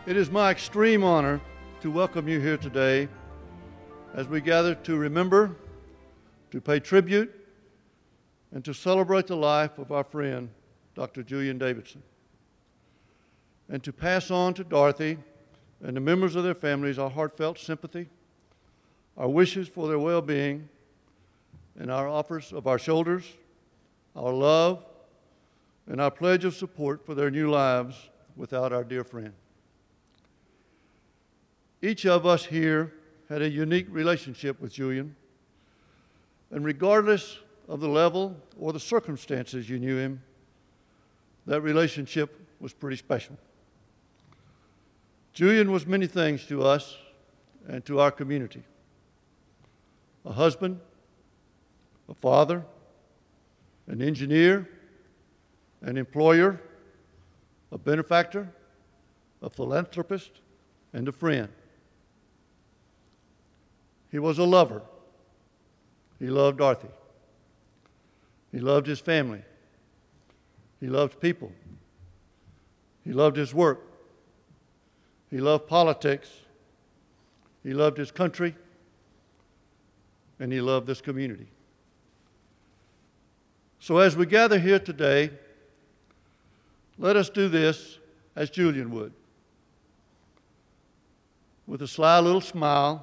It is my extreme honor to welcome you here today as we gather to remember, to pay tribute, and to celebrate the life of our friend, Dr. Julian Davidson, and to pass on to Dorothy and the members of their families our heartfelt sympathy, our wishes for their well-being, and our offers of our shoulders, our love, and our pledge of support for their new lives without our dear friend. Each of us here had a unique relationship with Julian, and regardless of the level or the circumstances you knew him, that relationship was pretty special. Julian was many things to us and to our community: a husband, a father, an engineer, an employer, a benefactor, a philanthropist, and a friend. He was a lover. He loved Dorothy. He loved his family. He loved people. He loved his work. He loved politics. He loved his country. And he loved this community. So as we gather here today, let us do this as Julian would, with a sly little smile,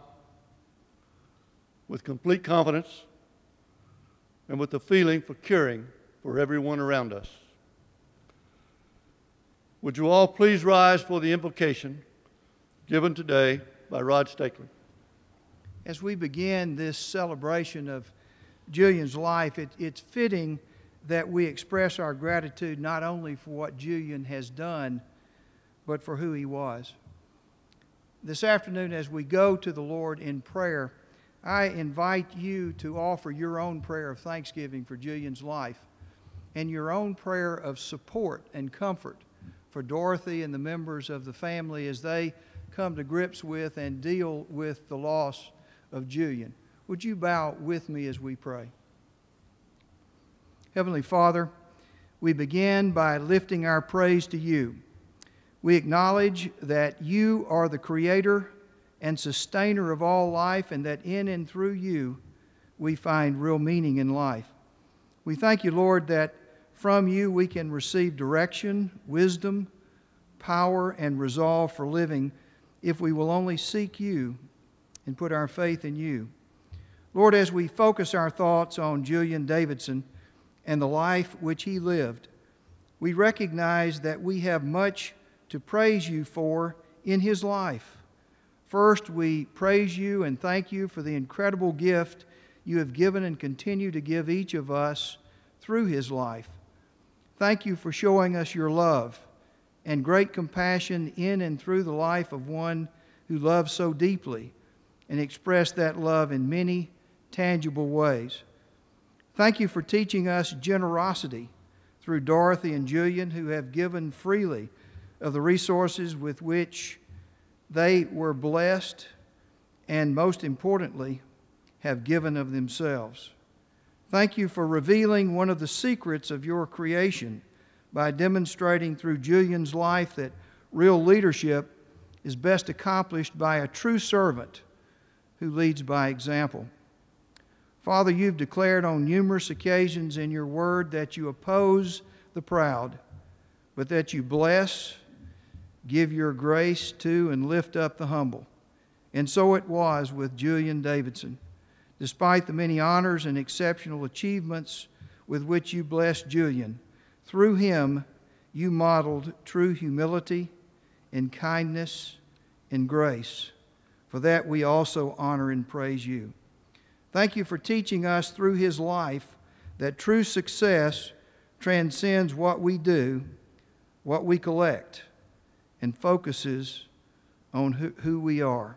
with complete confidence, and with a feeling for caring for everyone around us. Would you all please rise for the invocation given today by Rod Steakley. As we begin this celebration of Julian's life, it's fitting that we express our gratitude not only for what Julian has done, but for who he was. This afternoon, as we go to the Lord in prayer, I invite you to offer your own prayer of thanksgiving for Julian's life and your own prayer of support and comfort for Dorothy and the members of the family as they come to grips with and deal with the loss of Julian. Would you bow with me as we pray? Heavenly Father, we begin by lifting our praise to you. We acknowledge that you are the creator and sustainer of all life, and that in and through you we find real meaning in life. We thank you, Lord, that from you we can receive direction, wisdom, power, and resolve for living if we will only seek you and put our faith in you. Lord, as we focus our thoughts on Julian Davidson and the life which he lived, we recognize that we have much to praise you for in his life. First, we praise you and thank you for the incredible gift you have given and continue to give each of us through his life. Thank you for showing us your love and great compassion in and through the life of one who loves so deeply and expressed that love in many tangible ways. Thank you for teaching us generosity through Dorothy and Julian, who have given freely of the resources with which they were blessed and, most importantly, have given of themselves. Thank you for revealing one of the secrets of your creation by demonstrating through Julian's life that real leadership is best accomplished by a true servant who leads by example. Father, you've declared on numerous occasions in your word that you oppose the proud, but that you bless, give your grace to, and lift up the humble. And so it was with Julian Davidson. Despite the many honors and exceptional achievements with which you blessed Julian, through him you modeled true humility and kindness and grace. For that we also honor and praise you. Thank you for teaching us through his life that true success transcends what we do, what we collect, and focuses on who we are.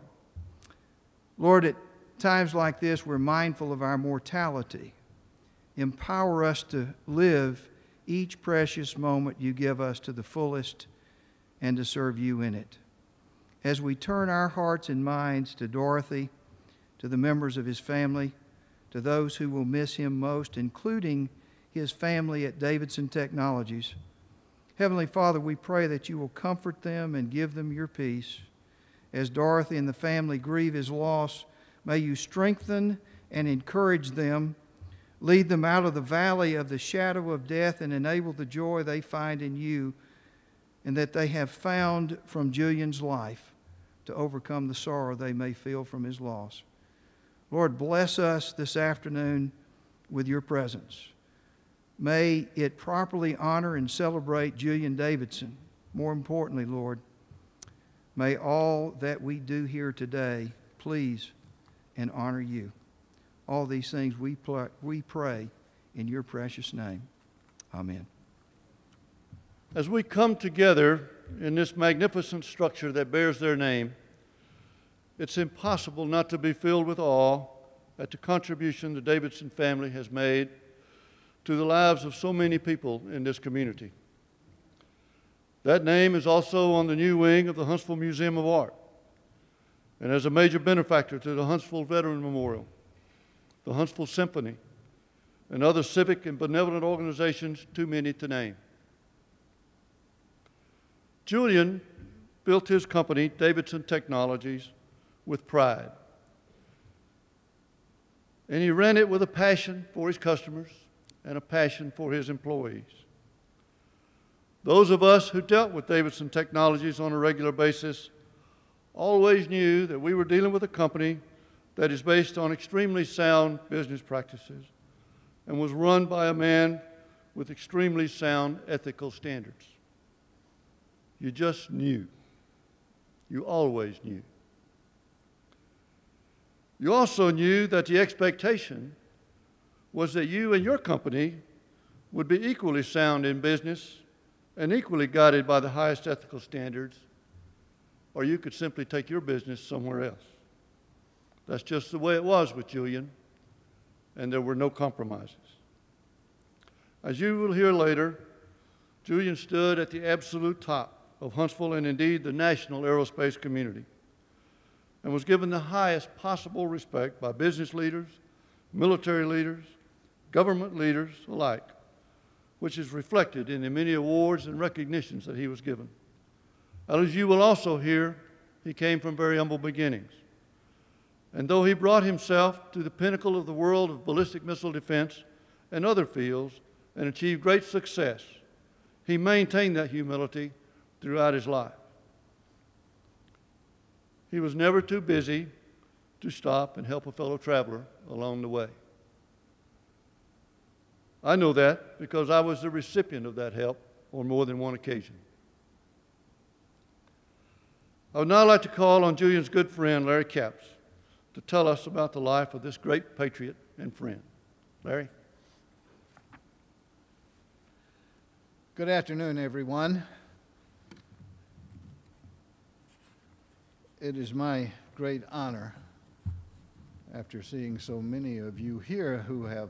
Lord, at times like this, we're mindful of our mortality. Empower us to live each precious moment you give us to the fullest and to serve you in it. As we turn our hearts and minds to Dorothy, to the members of his family, to those who will miss him most, including his family at Davidson Technologies, Heavenly Father, we pray that you will comfort them and give them your peace. As Dorothy and the family grieve his loss, may you strengthen and encourage them, lead them out of the valley of the shadow of death, and enable the joy they find in you and that they have found from Julian's life to overcome the sorrow they may feel from his loss. Lord, bless us this afternoon with your presence. May it properly honor and celebrate Julian Davidson. More importantly, Lord, may all that we do here today please and honor you. All these things we pray in your precious name. Amen. As we come together in this magnificent structure that bears their name, it's impossible not to be filled with awe at the contribution the Davidson family has made to the lives of so many people in this community. That name is also on the new wing of the Huntsville Museum of Art and as a major benefactor to the Huntsville Veteran Memorial, the Huntsville Symphony, and other civic and benevolent organizations too many to name. Julian built his company, Davidson Technologies, with pride. And he ran it with a passion for his customers and a passion for his employees. Those of us who dealt with Davidson Technologies on a regular basis always knew that we were dealing with a company that is based on extremely sound business practices and was run by a man with extremely sound ethical standards. You just knew. You always knew. You also knew that the expectation was that you and your company would be equally sound in business and equally guided by the highest ethical standards, or you could simply take your business somewhere else. That's just the way it was with Julian, and there were no compromises. As you will hear later, Julian stood at the absolute top of Huntsville and indeed the national aerospace community, and was given the highest possible respect by business leaders, military leaders, government leaders alike, which is reflected in the many awards and recognitions that he was given. As you will also hear, he came from very humble beginnings. And though he brought himself to the pinnacle of the world of ballistic missile defense and other fields and achieved great success, he maintained that humility throughout his life. He was never too busy to stop and help a fellow traveler along the way. I know that because I was the recipient of that help on more than one occasion. I would now like to call on Julian's good friend, Larry Capps, to tell us about the life of this great patriot and friend. Larry? Good afternoon, everyone. It is my great honor, after seeing so many of you here who have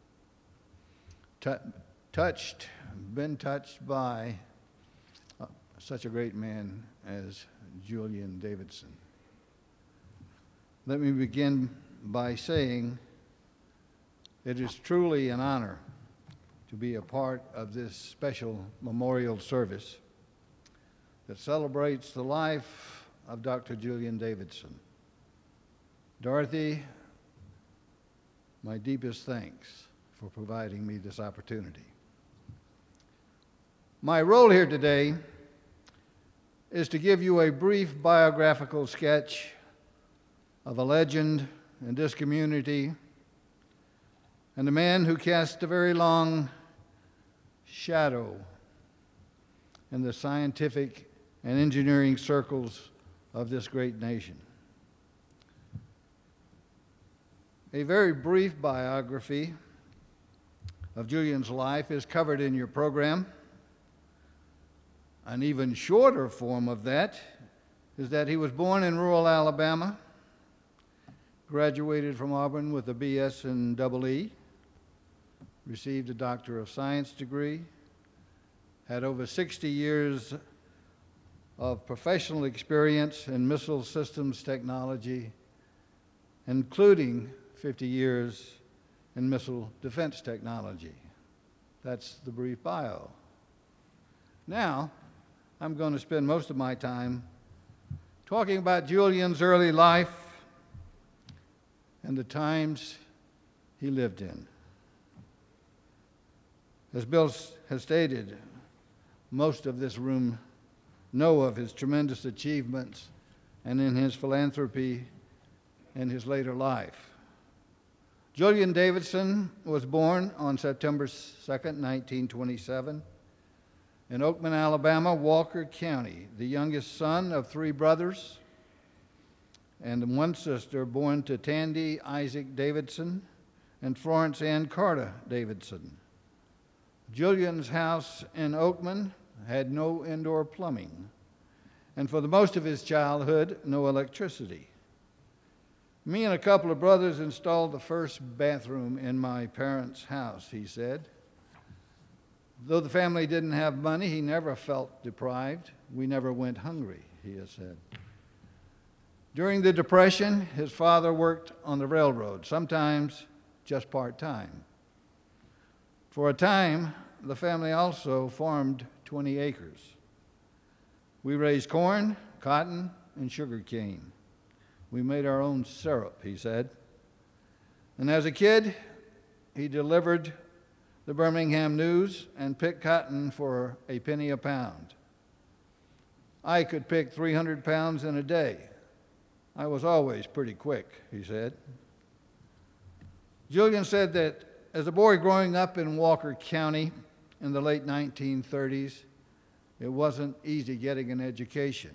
been touched by such a great man as Julian Davidson. Let me begin by saying it is truly an honor to be a part of this special memorial service that celebrates the life of Dr. Julian Davidson. Dorothy, my deepest thanks for providing me this opportunity. My role here today is to give you a brief biographical sketch of a legend in this community and a man who cast a very long shadow in the scientific and engineering circles of this great nation. A very brief biography of Julian's life is covered in your program. An even shorter form of that is that he was born in rural Alabama, graduated from Auburn with a BS and EE, received a Doctor of Science degree, had over 60 years of professional experience in missile systems technology, including 50 years in missile defense technology. That's the brief bio. Now, I'm going to spend most of my time talking about Julian's early life and the times he lived in. As Bill has stated, most of this room know of his tremendous achievements and in his philanthropy and his later life. Julian Davidson was born on September 2nd, 1927, in Oakman, Alabama, Walker County, the youngest son of 3 brothers and 1 sister, born to Tandy Isaac Davidson and Florence Ann Carter Davidson. Julian's house in Oakman had no indoor plumbing, and for the most of his childhood, no electricity. Me and a couple of brothers installed the first bathroom in my parents' house, he said. Though the family didn't have money, he never felt deprived. We never went hungry, he has said. During the Depression, his father worked on the railroad, sometimes just part-time. For a time, the family also farmed 20 acres. We raised corn, cotton, and sugar cane. We made our own syrup, he said. And as a kid, he delivered the Birmingham News and picked cotton for a penny a pound. I could pick 300 pounds in a day. I was always pretty quick, he said. Julian said that as a boy growing up in Walker County in the late 1930s, it wasn't easy getting an education.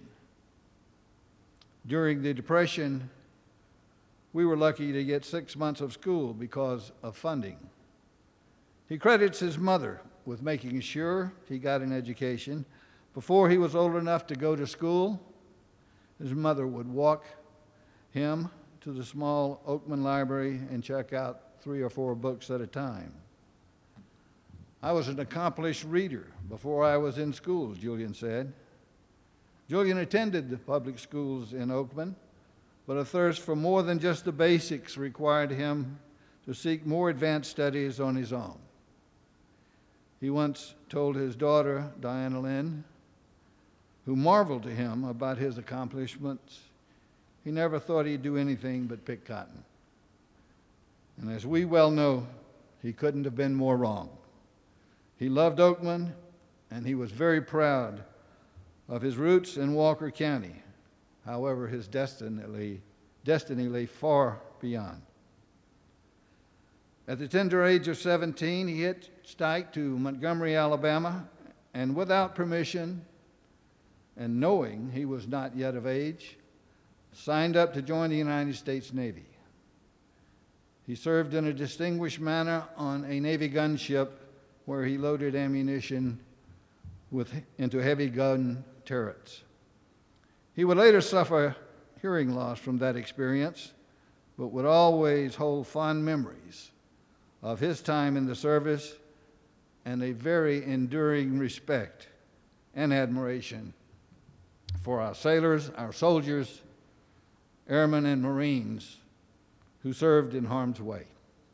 During the Depression, we were lucky to get 6 months of school because of funding. He credits his mother with making sure he got an education. Before he was old enough to go to school, his mother would walk him to the small Oakman library and check out 3 or 4 books at a time. I was an accomplished reader before I was in school, Julian said. Julian attended the public schools in Oakman, but a thirst for more than just the basics required him to seek more advanced studies on his own. He once told his daughter, Diana Lynn, who marveled to him about his accomplishments, he never thought he'd do anything but pick cotton. And as we well know, he couldn't have been more wrong. He loved Oakman, and he was very proud of his roots in Walker County. However, his destiny lay far beyond. At the tender age of 17, he hitchhiked to Montgomery, Alabama, and without permission and knowing he was not yet of age, signed up to join the United States Navy. He served in a distinguished manner on a Navy gunship where he loaded ammunition into heavy gun turrets. He would later suffer hearing loss from that experience, but would always hold fond memories of his time in the service and a very enduring respect and admiration for our sailors, our soldiers, airmen, and Marines who served in harm's way.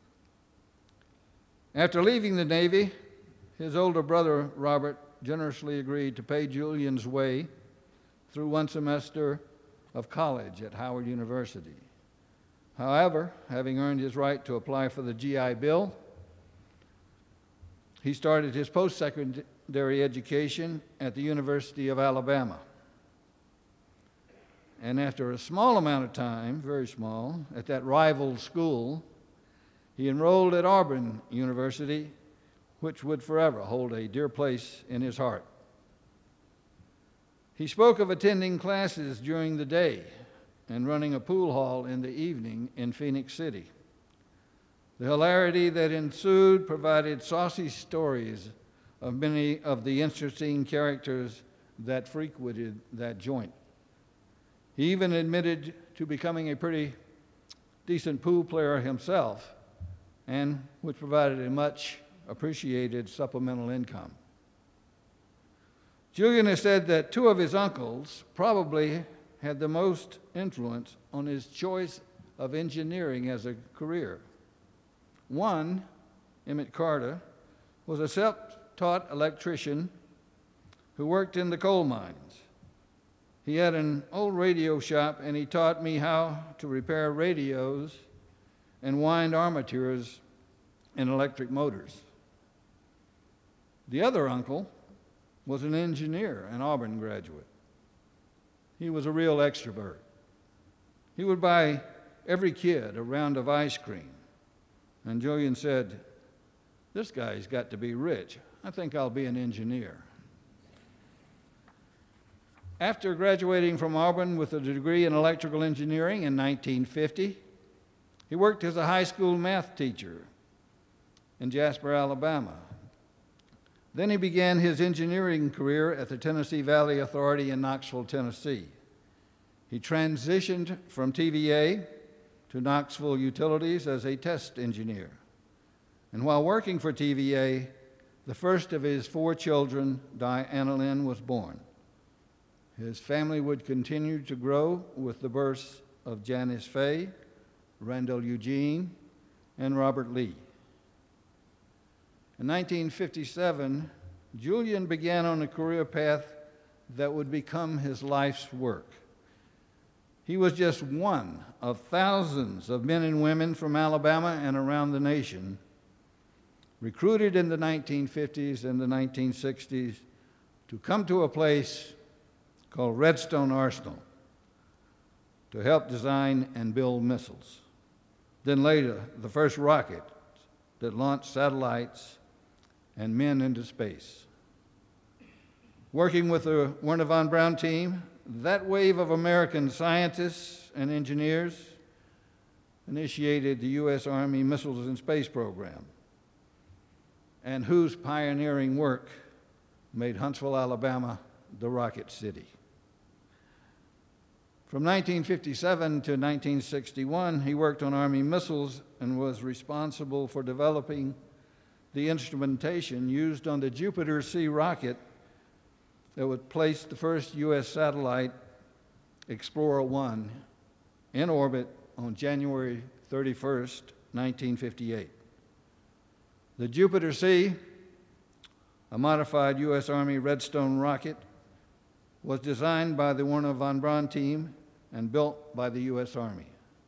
After leaving the Navy, his older brother, Robert, generously agreed to pay Julian's way through 1 semester of college at Howard University. However, having earned his right to apply for the GI Bill, he started his post-secondary education at the University of Alabama. And after a small amount of time, very small, at that rival school, he enrolled at Auburn University, which would forever hold a dear place in his heart. He spoke of attending classes during the day and running a pool hall in the evening in Phoenix City. The hilarity that ensued provided saucy stories of many of the interesting characters that frequented that joint. He even admitted to becoming a pretty decent pool player himself, and which provided a much appreciated supplemental income. Julian has said that 2 of his uncles probably had the most influence on his choice of engineering as a career. One, Emmett Carter, was a self-taught electrician who worked in the coal mines. He had an old radio shop, and he taught me how to repair radios and wind armatures in electric motors. The other uncle was an engineer, an Auburn graduate. He was a real extrovert. He would buy every kid a round of ice cream. And Julian said, "This guy's got to be rich. I think I'll be an engineer." After graduating from Auburn with a degree in electrical engineering in 1950, he worked as a high school math teacher in Jasper, Alabama. Then he began his engineering career at the Tennessee Valley Authority in Knoxville, Tennessee. He transitioned from TVA to Knoxville Utilities as a test engineer. And while working for TVA, the first of his 4 children, Diana Lynn, was born. His family would continue to grow with the births of Janice Faye, Randall Eugene, and Robert Lee. In 1957, Julian began on a career path that would become his life's work. He was just one of thousands of men and women from Alabama and around the nation, recruited in the 1950s and the 1960s to come to a place called Redstone Arsenal to help design and build missiles. Then later, the first rocket that launched satellites and men into space. Working with the Werner von Braun team, that wave of American scientists and engineers initiated the U.S. Army Missiles and Space Program, and whose pioneering work made Huntsville, Alabama, the Rocket City. From 1957 to 1961, he worked on Army missiles and was responsible for developing the instrumentation used on the Jupiter C rocket that would place the first U.S. satellite, Explorer 1, in orbit on January 31st, 1958. The Jupiter C, a modified U.S. Army Redstone rocket, was designed by the Werner von Braun team and built by the U.S. Army.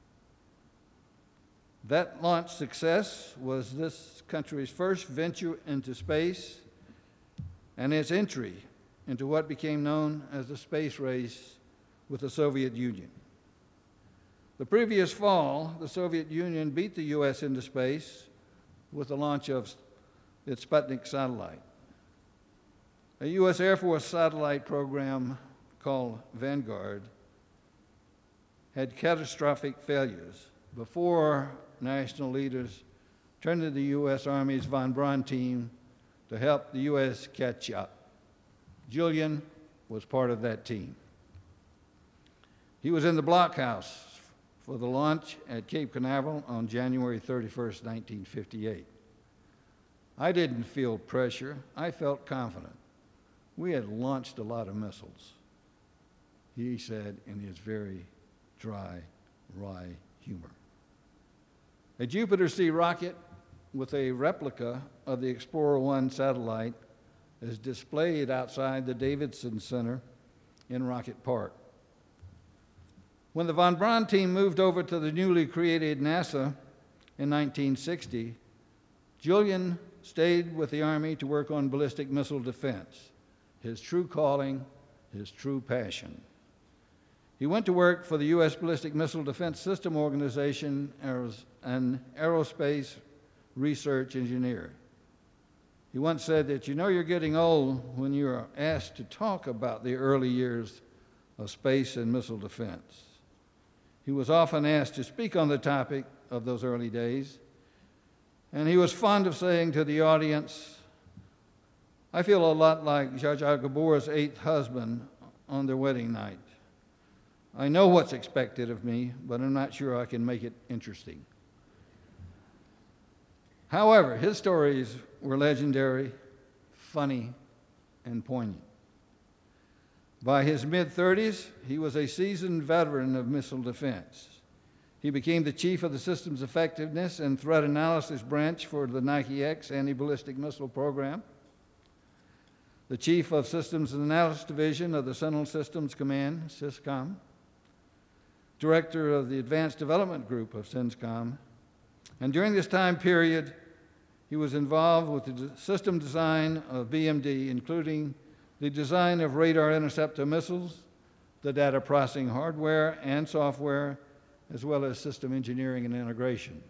That launch success was this country's first venture into space and its entry into what became known as the space race with the Soviet Union. The previous fall, the Soviet Union beat the U.S. into space with the launch of its Sputnik satellite. A U.S. Air Force satellite program called Vanguard had catastrophic failures before national leaders turned to the U.S. Army's von Braun team to help the U.S. catch up. Julian was part of that team. He was in the blockhouse for the launch at Cape Canaveral on January 31st, 1958. I didn't feel pressure. I felt confident. We had launched a lot of missiles, he said in his very dry, wry humor. A Jupiter C rocket with a replica of the Explorer 1 satellite is displayed outside the Davidson Center in Rocket Park. When the von Braun team moved over to the newly created NASA in 1960, Julian stayed with the Army to work on ballistic missile defense, his true calling, his true passion. He went to work for the U.S. Ballistic Missile Defense System Organization as an aerospace research engineer. He once said that you know you're getting old when you're asked to talk about the early years of space and missile defense. He was often asked to speak on the topic of those early days, and he was fond of saying to the audience, "I feel a lot like Zsa Zsa Gabor's 8th husband on their wedding night. I know what's expected of me, but I'm not sure I can make it interesting." However, his stories were legendary, funny, and poignant. By his mid-30s, he was a seasoned veteran of missile defense. He became the chief of the Systems Effectiveness and Threat Analysis Branch for the Nike X anti-ballistic missile program. the Chief of Systems and Analysis Division of the Central Systems Command, SYSCOM, Director of the Advanced Development Group of CENTCOM, and during this time period, he was involved with the system design of BMD, including the design of radar interceptor missiles, the data processing hardware and software, as well as system engineering and integration.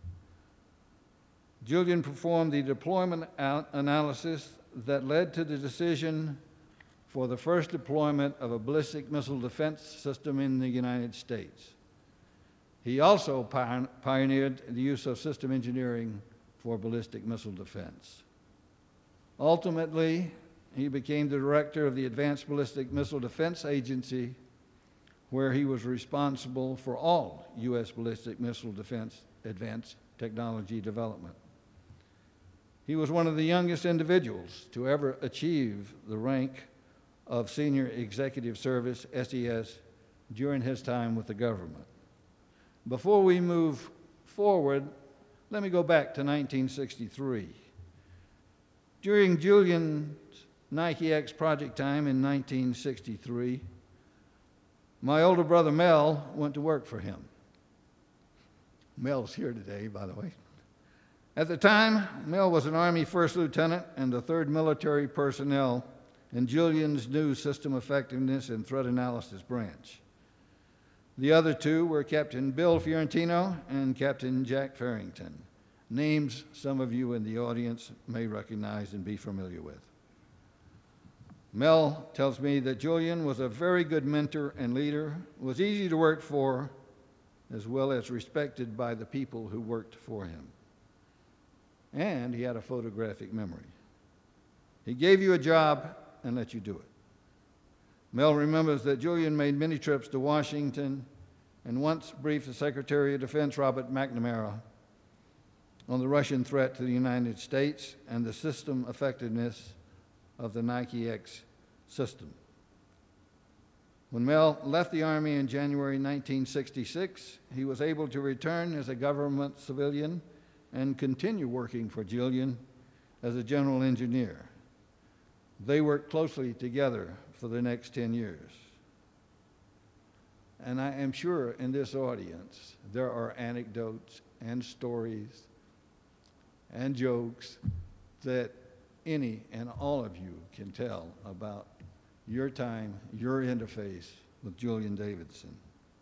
Julian performed the deployment analysis that led to the decision for the first deployment of a ballistic missile defense system in the United States. He also pioneered the use of system engineering for ballistic missile defense. Ultimately, he became the director of the Advanced Ballistic Missile Defense Agency, where he was responsible for all U.S. ballistic missile defense advanced technology development. He was one of the youngest individuals to ever achieve the rank of Senior Executive Service, SES, during his time with the government. Before we move forward, let me go back to 1963. During Julian's Nike X project time in 1963, my older brother Mel went to work for him. Mel's here today, by the way. At the time, Mel was an Army First Lieutenant and the 3rd Military Personnel in Julian's new System Effectiveness and Threat Analysis branch. The other two were Captain Bill Fiorentino and Captain Jack Farrington, names some of you in the audience may recognize and be familiar with. Mel tells me that Julian was a very good mentor and leader, was easy to work for, as well as respected by the people who worked for him. And he had a photographic memory. He gave you a job and let you do it. Mel remembers that Julian made many trips to Washington and once briefed the Secretary of Defense, Robert McNamara, on the Russian threat to the United States and the system effectiveness of the Nike X system. When Mel left the Army in January 1966, he was able to return as a government civilian and continue working for Julian as a general engineer. They worked closely together for the next 10 years. And I am sure in this audience there are anecdotes and stories and jokes that any and all of you can tell about your time, your interface with Julian Davidson.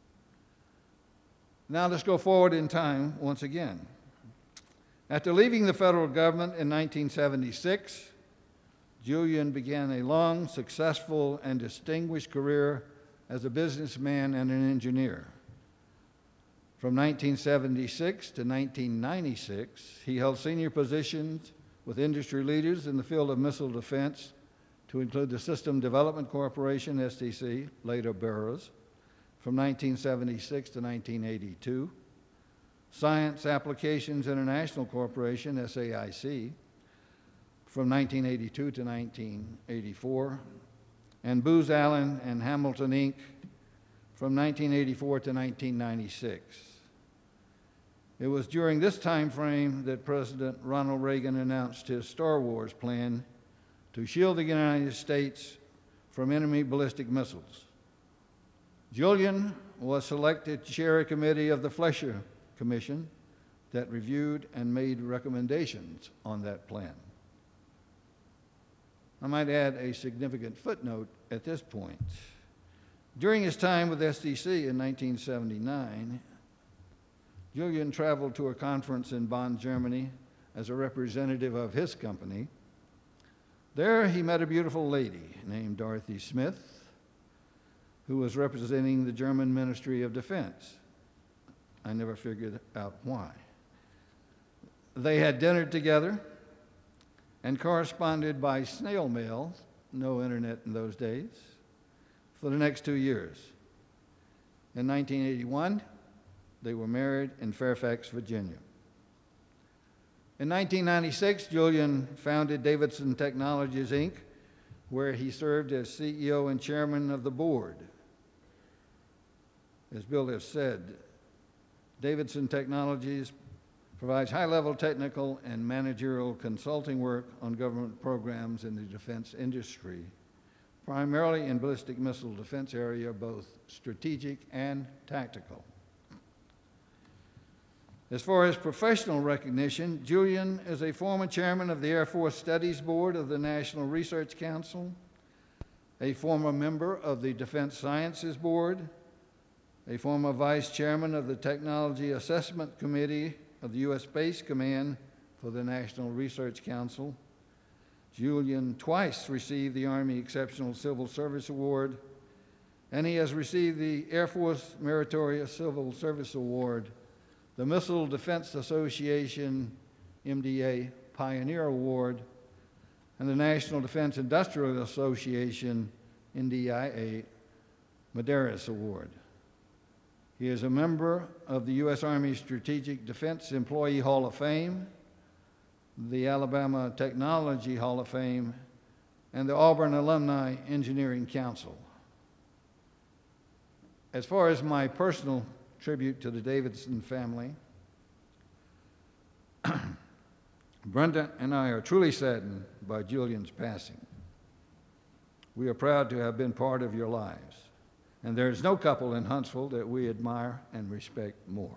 Now let's go forward in time once again. After leaving the federal government in 1976, Julian began a long, successful, and distinguished career as a businessman and an engineer. From 1976 to 1996, he held senior positions with industry leaders in the field of missile defense, to include the System Development Corporation, SDC, later Burroughs, from 1976 to 1982, Science Applications International Corporation, SAIC, from 1982 to 1984, and Booz Allen and Hamilton, Inc., from 1984 to 1996. It was during this time frame that President Ronald Reagan announced his Star Wars plan to shield the United States from enemy ballistic missiles. Julian was selected to chair a committee of the Fletcher Commission that reviewed and made recommendations on that plan. I might add a significant footnote at this point. During his time with SDC in 1979, Julian traveled to a conference in Bonn, Germany, as a representative of his company. There he met a beautiful lady named Dorothy Smith, who was representing the German Ministry of Defense. I never figured out why. They had dinner together and corresponded by snail mail, no internet in those days, for the next 2 years. In 1981, they were married in Fairfax, Virginia. In 1996, Julian founded Davidson Technologies, Inc., where he served as CEO and chairman of the board. As Bill has said, Davidson Technologies provides high-level technical and managerial consulting work on government programs in the defense industry, primarily in ballistic missile defense area, both strategic and tactical. As far as professional recognition, Julian is a former chairman of the Air Force Studies Board of the National Research Council, a former member of the Defense Sciences Board, a former vice chairman of the Technology Assessment Committee of the U.S. Space Command for the National Research Council. Julian twice received the Army Exceptional Civil Service Award, and he has received the Air Force Meritorious Civil Service Award, the Missile Defense Association MDA Pioneer Award, and the National Defense Industrial Association NDIA Medeiros Award. He is a member of the U.S. Army Strategic Defense Employee Hall of Fame, the Alabama Technology Hall of Fame, and the Auburn Alumni Engineering Council. As far as my personal tribute to the Davidson family, Brenda and I are truly saddened by Julian's passing. We are proud to have been part of your lives, and there is no couple in Huntsville that we admire and respect more.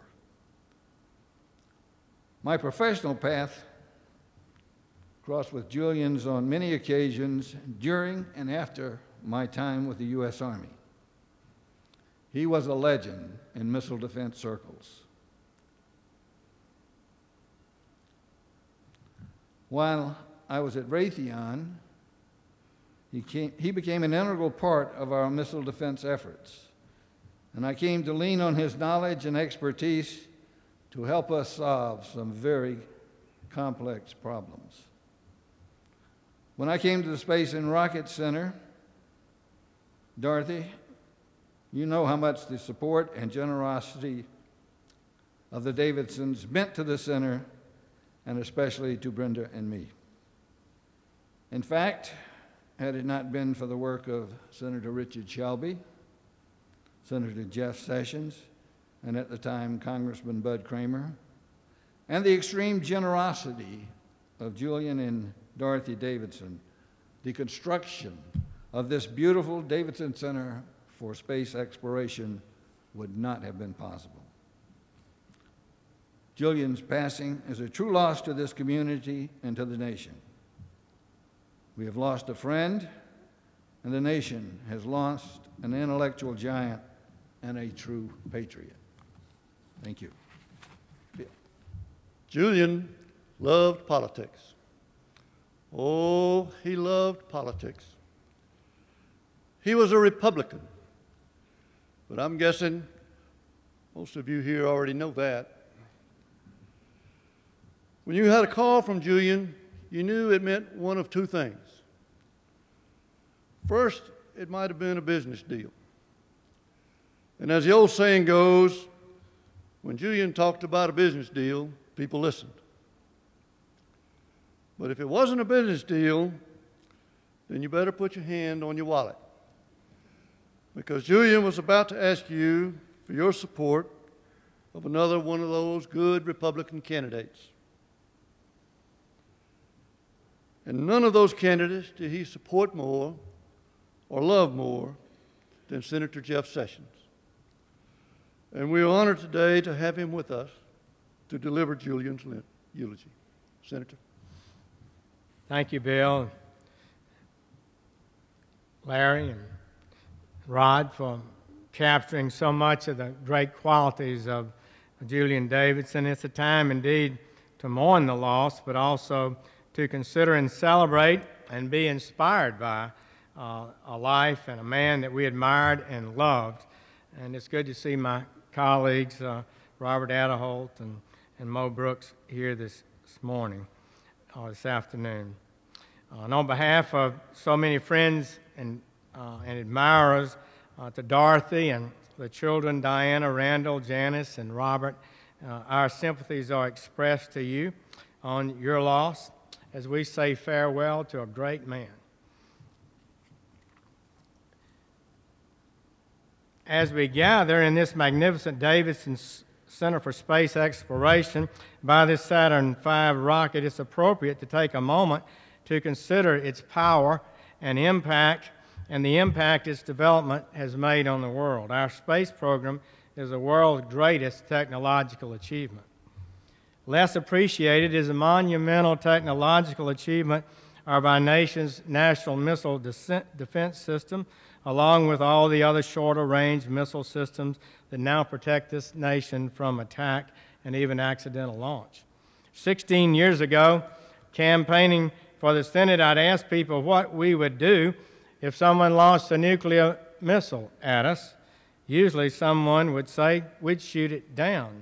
My professional path crossed with Julian's on many occasions during and after my time with the U.S. Army. He was a legend in missile defense circles. While I was at Raytheon, he became an integral part of our missile defense efforts, and I came to lean on his knowledge and expertise to help us solve some very complex problems. When I came to the Space and Rocket Center, Dorothy, you know how much the support and generosity of the Davidsons meant to the center, and especially to Brenda and me. In fact, had it not been for the work of Senator Richard Shelby, Senator Jeff Sessions, and at the time Congressman Bud Kramer, and the extreme generosity of Julian and Dorothy Davidson, the construction of this beautiful Davidson Center for Space Exploration would not have been possible. Julian's passing is a true loss to this community and to the nation. We have lost a friend, and the nation has lost an intellectual giant and a true patriot. Thank you. Julian loved politics. Oh, he loved politics. He was a Republican, but I'm guessing most of you here already know that. When you had a call from Julian, you knew it meant one of two things. First, it might have been a business deal. And as the old saying goes, when Julian talked about a business deal, people listened. But if it wasn't a business deal, then you better put your hand on your wallet, because Julian was about to ask you for your support of another one of those good Republican candidates. And none of those candidates did he support more or love more than Senator Jeff Sessions. And we are honored today to have him with us to deliver Julian's eulogy. Senator. Thank you, Bill, Larry, and Rod for capturing so much of the great qualities of Julian Davidson. It's a time indeed to mourn the loss, but also to consider and celebrate and be inspired by a life and a man that we admired and loved. And it's good to see my colleagues, Robert Adeholt and Mo Brooks, here this morning, this afternoon. And on behalf of so many friends and admirers, to Dorothy and the children, Diana, Randall, Janice, and Robert, our sympathies are expressed to you on your loss as we say farewell to a great man. As we gather in this magnificent Davidson Center for Space Exploration by this Saturn V rocket, it's appropriate to take a moment to consider its power and impact, and the impact its development has made on the world. Our space program is the world's greatest technological achievement. Less appreciated is the monumental technological achievement of our nation's national missile defense system, along with all the other shorter-range missile systems that now protect this nation from attack and even accidental launch. 16 years ago, campaigning for the Senate, I'd asked people what we would do if someone launched a nuclear missile at us. Usually someone would say, we'd shoot it down.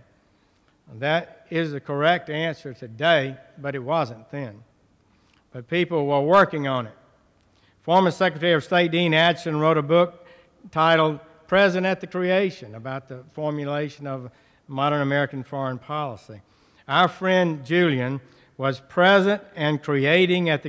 That is the correct answer today, but it wasn't then. But people were working on it. Former Secretary of State Dean Acheson wrote a book titled Present at the Creation, about the formulation of modern American foreign policy. Our friend Julian was present and creating at the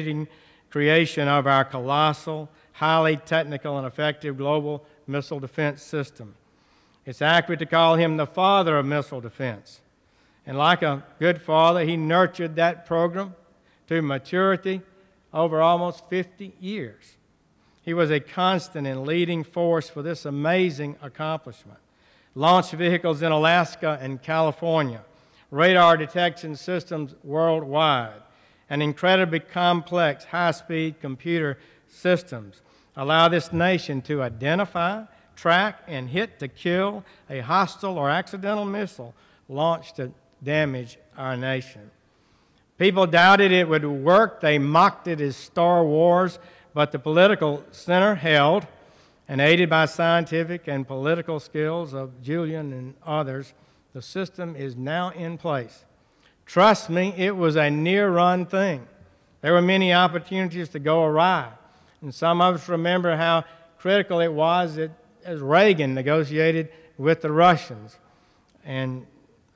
creation of our colossal, highly technical and effective global missile defense system. It's accurate to call him the father of missile defense. And like a good father, he nurtured that program to maturity over almost 50 years. He was a constant and leading force for this amazing accomplishment. Launch vehicles in Alaska and California, radar detection systems worldwide, and incredibly complex high-speed computer systems allow this nation to identify, track, and hit to kill a hostile or accidental missile launched to damage our nation. People doubted it would work. They mocked it as Star Wars, but the political center held, and aided by scientific and political skills of Julian and others, the system is now in place. Trust me, it was a near-run thing. There were many opportunities to go awry, and some of us remember how critical it was as Reagan negotiated with the Russians. And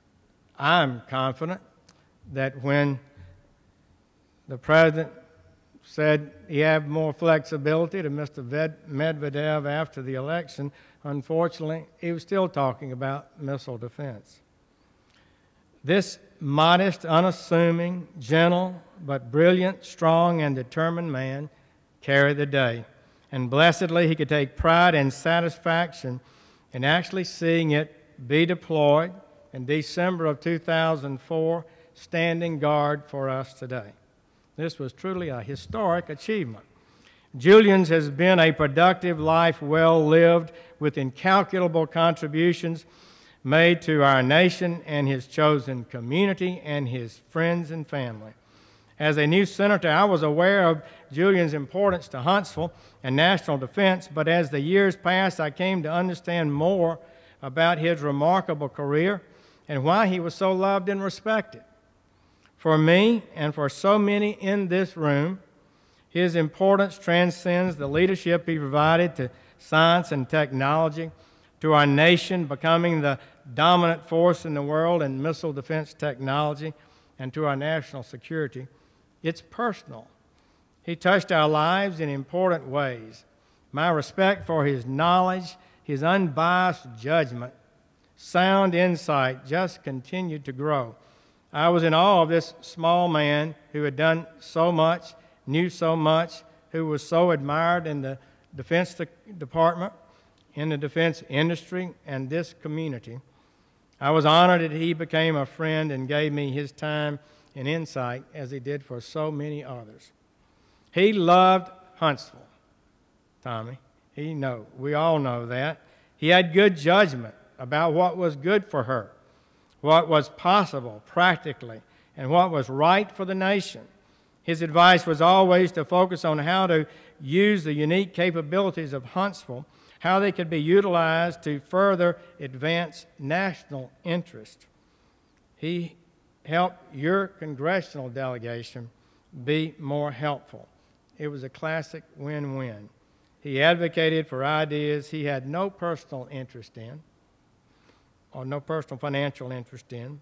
I'm confident that when the president said he had more flexibility to Mr. Medvedev after the election, unfortunately, he was still talking about missile defense. This modest, unassuming, gentle, but brilliant, strong, and determined man carried the day. And blessedly, he could take pride and satisfaction in actually seeing it be deployed in December of 2004, standing guard for us today. This was truly a historic achievement. Julian's has been a productive life well lived, with incalculable contributions made to our nation and his chosen community and his friends and family. As a new senator, I was aware of Julian's importance to Huntsville and national defense, but as the years passed, I came to understand more about his remarkable career and why he was so loved and respected. For me, and for so many in this room, his importance transcends the leadership he provided to science and technology, to our nation becoming the dominant force in the world in missile defense technology, and to our national security. It's personal. He touched our lives in important ways. My respect for his knowledge, his unbiased judgment, sound insight just continued to grow. I was in awe of this small man who had done so much, knew so much, who was so admired in the Defense Department, in the defense industry, and this community. I was honored that he became a friend and gave me his time and insight, as he did for so many others. He loved Huntsville, Tommy. We all know that. He had good judgment about what was good for her, what was possible practically, and what was right for the nation. His advice was always to focus on how to use the unique capabilities of Huntsville, how they could be utilized to further advance national interest. He helped your congressional delegation be more helpful. It was a classic win-win. He advocated for ideas he had no personal interest in, or no personal financial interest in.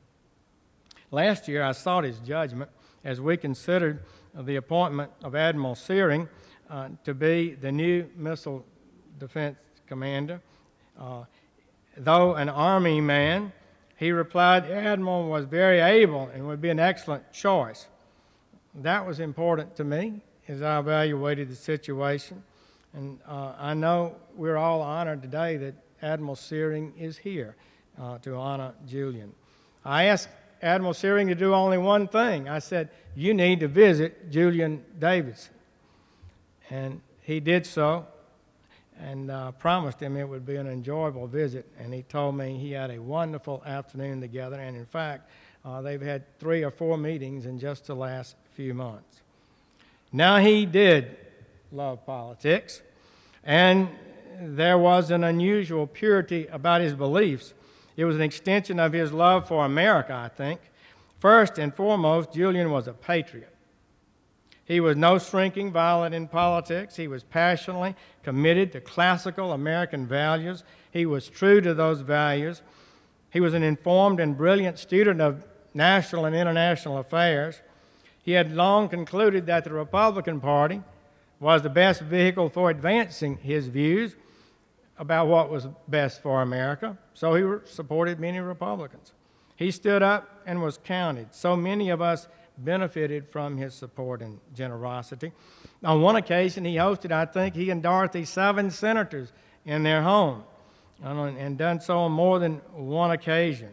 Last year, I sought his judgment as we considered the appointment of Admiral Searing to be the new missile defense commander. Though an Army man, He replied, the Admiral was very able and would be an excellent choice. That was important to me as I evaluated the situation. And I know we're all honored today that Admiral Searing is here to honor Julian. I asked Admiral Searing to do only one thing. I said, you need to visit Julian Davidson. And he did so, and promised him it would be an enjoyable visit. And he told me he had a wonderful afternoon together. And in fact, they've had 3 or 4 meetings in just the last few months. Now, he did love politics, and there was an unusual purity about his beliefs. It was an extension of his love for America, I think. First and foremost, Julian was a patriot. He was no shrinking violet in politics. He was passionately committed to classical American values. He was true to those values. He was an informed and brilliant student of national and international affairs. He had long concluded that the Republican Party was the best vehicle for advancing his views about what was best for America, so he supported many Republicans. He stood up and was counted. So many of us benefited from his support and generosity. On one occasion, he hosted, I think, he and Dorothy, 7 senators in their home, and done so on more than one occasion,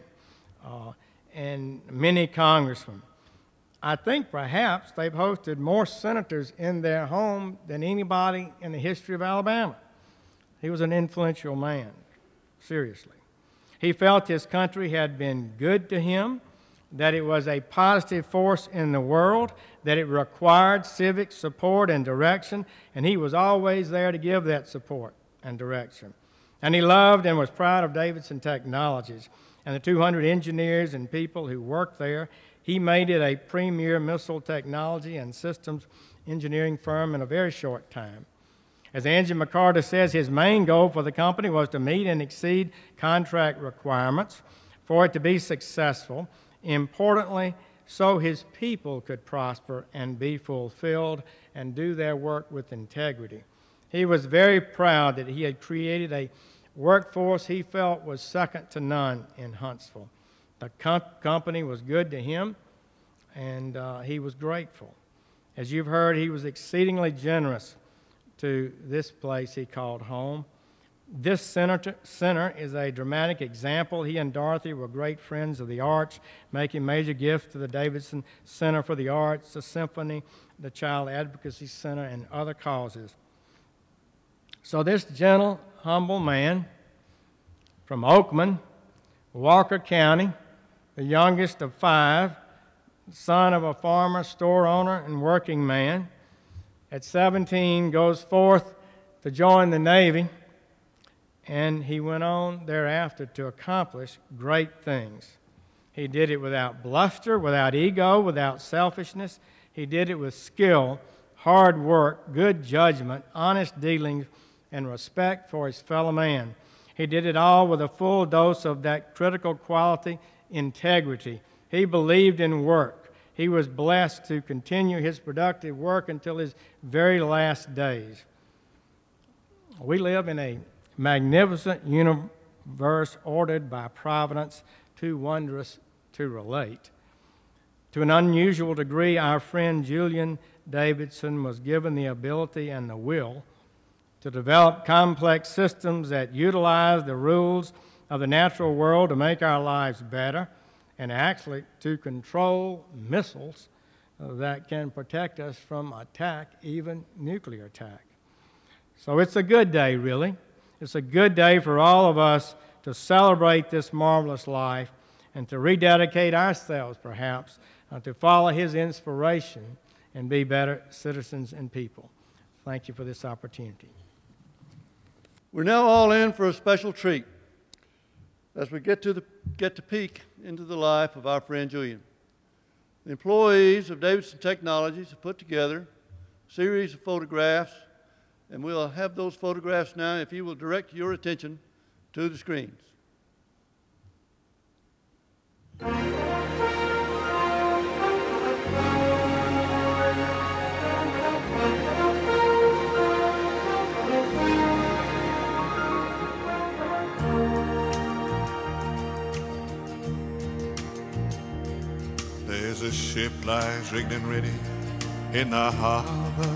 and many congressmen. I think perhaps they've hosted more senators in their home than anybody in the history of Alabama. He was an influential man, seriously. He felt his country had been good to him, that it was a positive force in the world, that it required civic support and direction, and he was always there to give that support and direction. And he loved and was proud of Davidson Technologies and the 200 engineers and people who worked there. He made it a premier missile technology and systems engineering firm in a very short time. As Angie McCarter says, his main goal for the company was to meet and exceed contract requirements for it to be successful. Importantly, so his people could prosper and be fulfilled and do their work with integrity. He was very proud that he had created a workforce he felt was second to none in Huntsville. The company was good to him, and he was grateful. As you've heard, he was exceedingly generous to this place he called home. This center is a dramatic example. He and Dorothy were great friends of the arts, making major gifts to the Davidson Center for the Arts, the Symphony, the Child Advocacy Center, and other causes. So this gentle, humble man from Oakman, Walker County, the youngest of 5, son of a farmer, store owner, and working man, at 17 goes forth to join the Navy, and he went on thereafter to accomplish great things. He did it without bluster, without ego, without selfishness. He did it with skill, hard work, good judgment, honest dealings, and respect for his fellow man. He did it all with a full dose of that critical quality, integrity. He believed in work. He was blessed to continue his productive work until his very last days. We live in a magnificent universe ordered by providence, too wondrous to relate. To an unusual degree, our friend Julian Davidson was given the ability and the will to develop complex systems that utilize the rules of the natural world to make our lives better, and actually to control missiles that can protect us from attack, even nuclear attack. So it's a good day, really. It's a good day for all of us to celebrate this marvelous life and to rededicate ourselves, perhaps, to follow his inspiration and be better citizens and people. Thank you for this opportunity. We're now all in for a special treat as we get to peek into the life of our friend Julian. The employees of Davidson Technologies have put together a series of photographs, and we'll have those photographs now if you will direct your attention to the screens. as a ship lies rigged and ready in the harbor.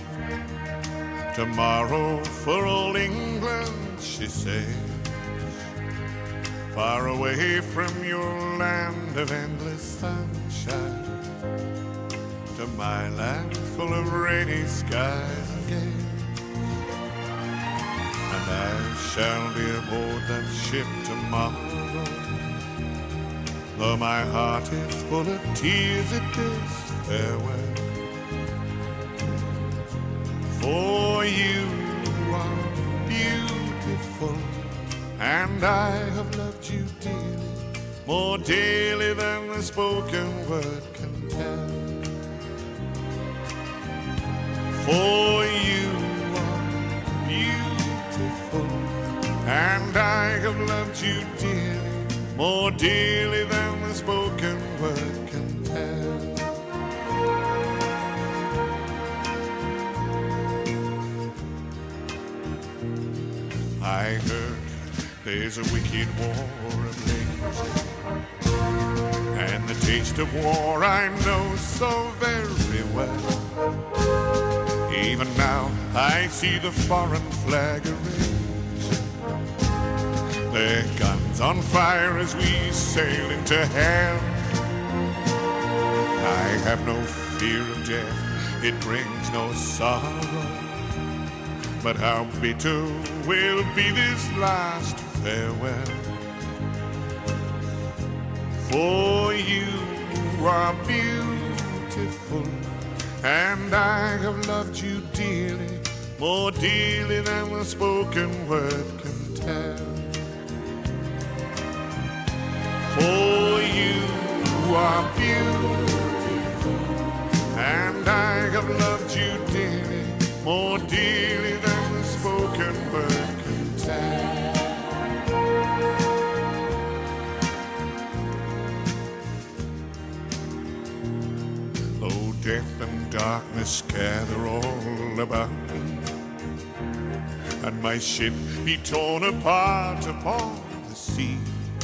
Tomorrow for old England she sails, far away from your land of endless sunshine, to my land full of rainy skies and gales. And I shall be aboard that ship tomorrow, though my heart is full of tears at this farewell. For you are beautiful, and I have loved you dearly, more dearly than the spoken word can tell. For you are beautiful, and I have loved you dearly, more dearly than the spoken word can tell. I heard there's a wicked war ablaze, and the taste of war I know so very well. Even now I see the foreign flag raised, their guns on fire as we sail into hell. I have no fear of death, it brings no sorrow, but how bitter will be this last farewell. For you are beautiful, and I have loved you dearly, more dearly than the spoken word can tell. For you are beautiful, and I have loved you dearly, more dearly than the spoken word can tell. Though death and darkness gather all about me, and my ship be torn apart upon the sea,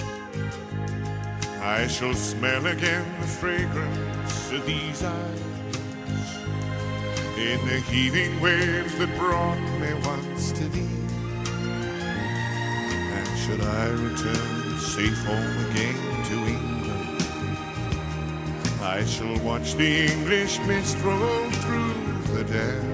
I shall smell again the fragrance of these eyes in the heaving waves that brought me once to thee. And should I return safe home again to England, I shall watch the English mist roll through the dell.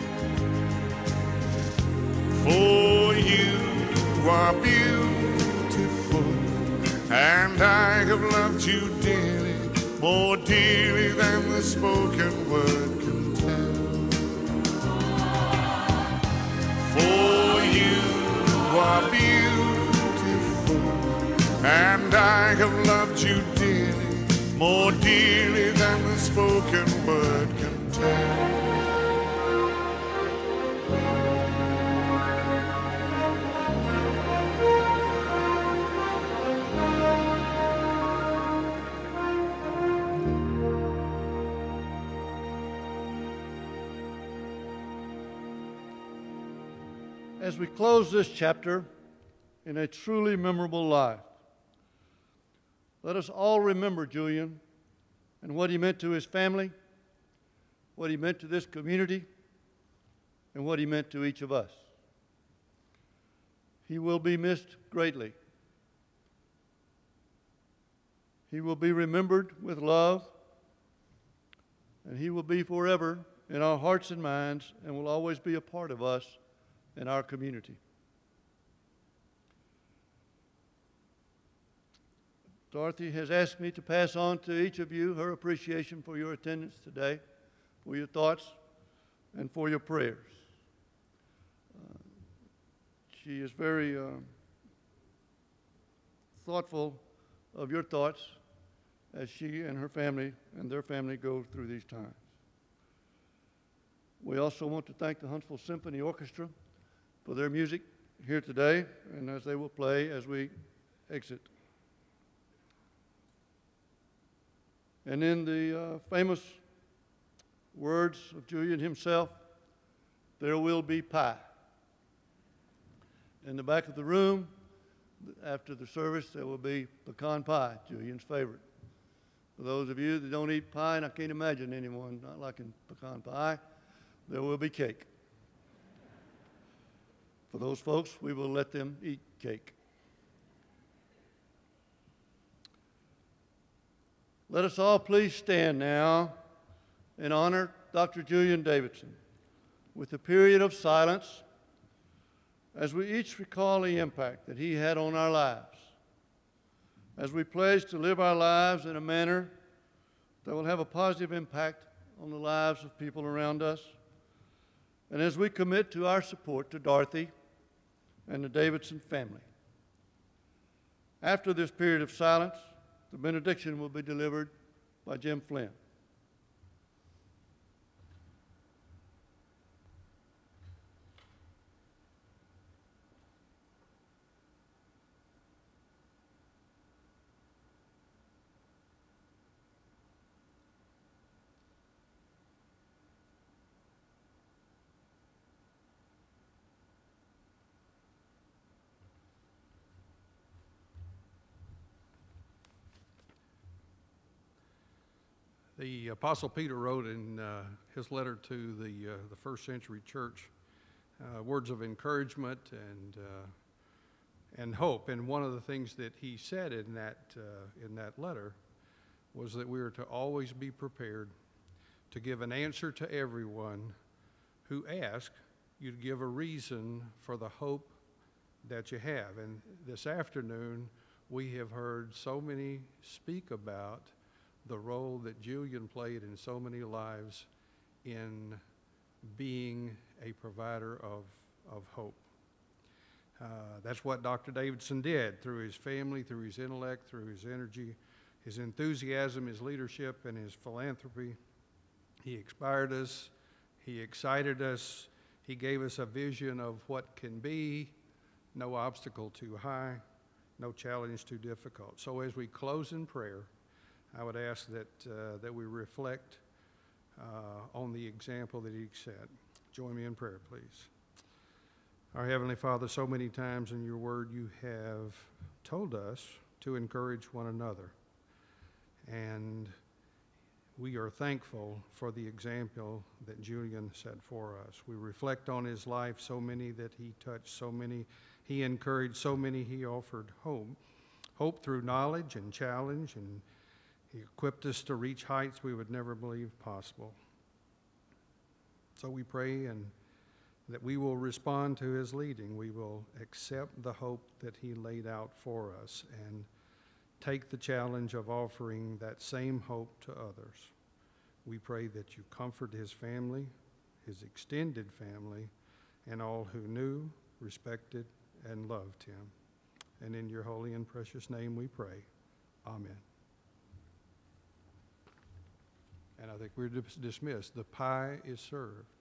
For you are beautiful, and I have loved you dearly, more dearly than the spoken word can tell. For you are beautiful, and I have loved you dearly, more dearly than the spoken word can tell. As we close this chapter in a truly memorable life, let us all remember Julian and what he meant to his family, what he meant to this community, and what he meant to each of us. He will be missed greatly. He will be remembered with love, and he will be forever in our hearts and minds and will always be a part of us in our community. Dorothy has asked me to pass on to each of you her appreciation for your attendance today, for your thoughts, and for your prayers. She is very thoughtful of your thoughts as she and her family and their family go through these times. We also want to thank the Huntsville Symphony Orchestra for their music here today, and as they will play as we exit. And in the famous words of Julian himself, there will be pie. In the back of the room, after the service, there will be pecan pie, Julian's favorite. For those of you that don't eat pie, and I can't imagine anyone not liking pecan pie, there will be cake. For those folks, we will let them eat cake. Let us all please stand now and honor Dr. Julian Davidson with a period of silence as we each recall the impact that he had on our lives, as we pledge to live our lives in a manner that will have a positive impact on the lives of people around us, and as we commit to our support to Dorothy and the Davidson family. After this period of silence, the benediction will be delivered by Jim Flinn. The Apostle Peter wrote in his letter to the first century church words of encouragement and hope. And one of the things that he said in that letter was that we are to always be prepared to give an answer to everyone who asks you to give a reason for the hope that you have. And this afternoon, we have heard so many speak about the role that Julian played in so many lives in being a provider of hope. That's what Dr. Davidson did through his family, through his intellect, through his energy, his enthusiasm, his leadership, and his philanthropy. He inspired us. He excited us. He gave us a vision of what can be, no obstacle too high, no challenge too difficult. So as we close in prayer, I would ask that we reflect on the example that he set. Join me in prayer, please. Our Heavenly Father, so many times in your word you have told us to encourage one another. And we are thankful for the example that Julian set for us. We reflect on his life, so many that he touched, so many he encouraged, so many he offered hope. Hope through knowledge and challenge, and he equipped us to reach heights we would never believe possible. So we pray and that we will respond to his leading. We will accept the hope that he laid out for us and take the challenge of offering that same hope to others. We pray that you comfort his family, his extended family, and all who knew, respected, and loved him. And in your holy and precious name we pray. Amen. And I think we're dismissed. The pie is served.